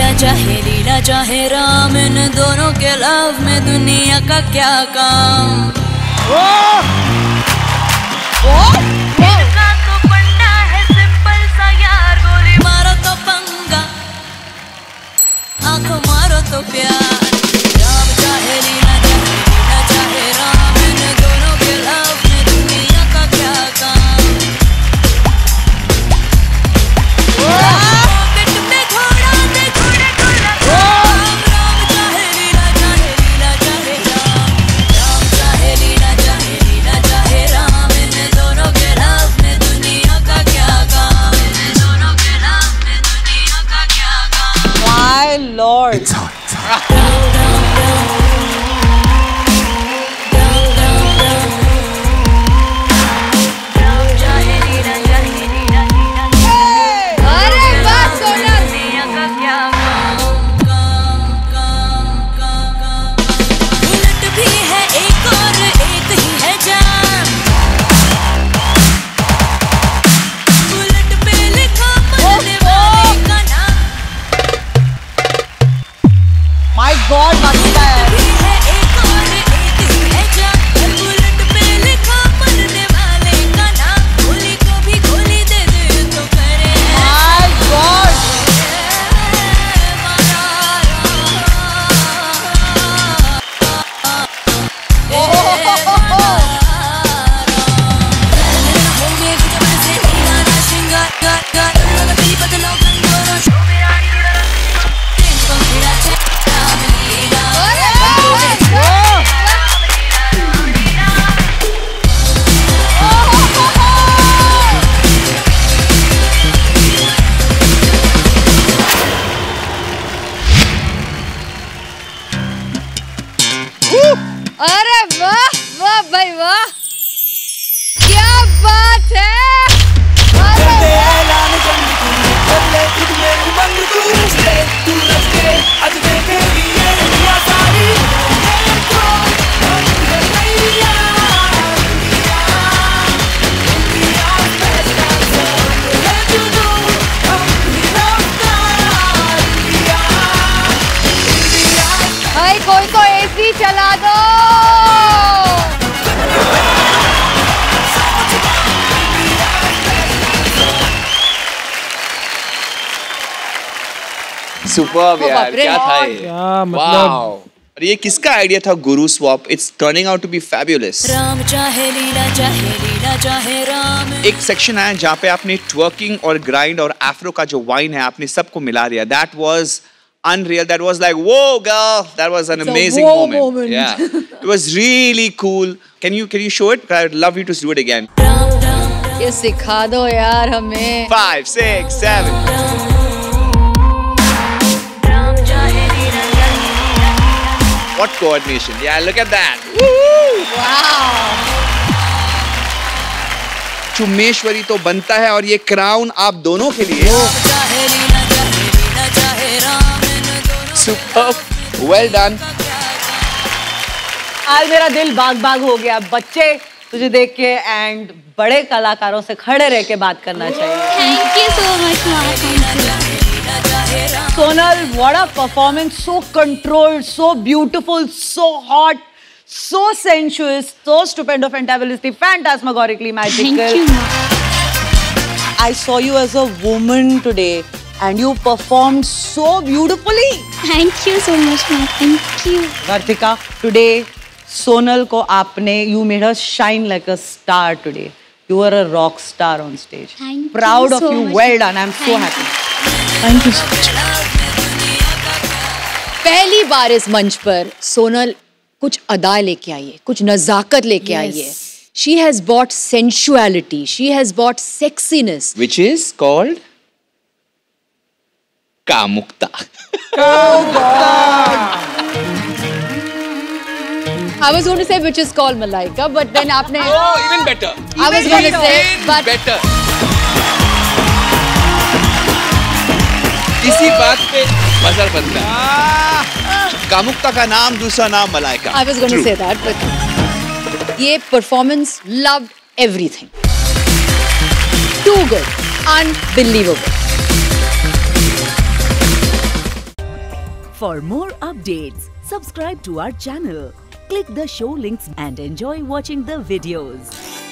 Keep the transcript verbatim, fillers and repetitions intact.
लीला चाहे लीला चाहे राम, इन दोनों के लव में दुनिया का क्या काम। ओ, ओ, इनका तो पंडा है सिंपल सा यार, गोली मारो तो पंगा, आंखों मारो तो प्यार। राम चाहे लीला चाहे लीला चाहे राम, इन दोनों के लव में दुनिया का क्या काम। Lord. It's hot. It's hot. अरे वाह सोनल। बुलेट भी है एक और एक ही है जान, बुलेट पे लिखा मरने वाले का नाम। My God, मस्त है। भी है एक और एक ही है जान, बुलेट पे लिखा मरने वाले का नाम। गोली को भी गोली दे दे तो करे। My God. अरे वाह वाह भाई वाह, क्या बात है। भाई कोई तो एसी चला दो। सुपर्ब यार, क्या था ये? क्या मतलब। और ये किसका आइडिया था, गुरु swap? It's turning out to be fabulous. Ram चाहे लीला चाहे लीला चाहे राम। एक सेक्शन है जहाँ पे आपने ट्वर्किंग और ग्राइंड और एफ्रो का जो वाइन है आपने सबको मिला दिया। That was unreal. That was like, whoa, girl. That was an It's amazing a whoa moment. moment. Yeah, it was really cool. Can you can you show it? I'd love you to do it again. ये सिखा दो यार हमें। Five, six, seven. What coordination? Yeah, look at that. Wow. चुम्मेश्वरी तो बनता है, और ये क्राउन आप दोनों के लिए। Superb. Well done. आज मेरा दिल बाग बाग हो गया। बच्चे तुझे देख के एंड बड़े कलाकारों से खड़े रह के बात करना चाहिए। Thank you so much, Mom. Sonal, what a performance! So controlled, so beautiful, so hot, so sensuous, so stupendo, fantabulously, phantasmagorically magical. Thank you, Mom. I saw you as a woman today, and you performed so beautifully. Thank you so much, Mom. Thank you. Garthika, today Sonal ko aapne, you made her shine like a star today. You were a rock star on stage. Thank Proud you of so you. much. Well done. I'm so Thank happy. Thank you so much. पहली बार इस मंच पर सोनल कुछ अदा लेके आई है, कुछ नजाकत लेके आई है। She has brought sensuality. She has brought sexiness. Which is called कामुकता। I was going to say which is called Malaika, but then आपने Oh, even better. I was going to say, but Better. इसी बात पे मजर बनता है। कामुकता का नाम, दूसरा नाम Malaika. I was going to True. say that, but ये performance loved everything. Too good, unbelievable. For more updates, subscribe to our channel, click the show links and enjoy watching the videos.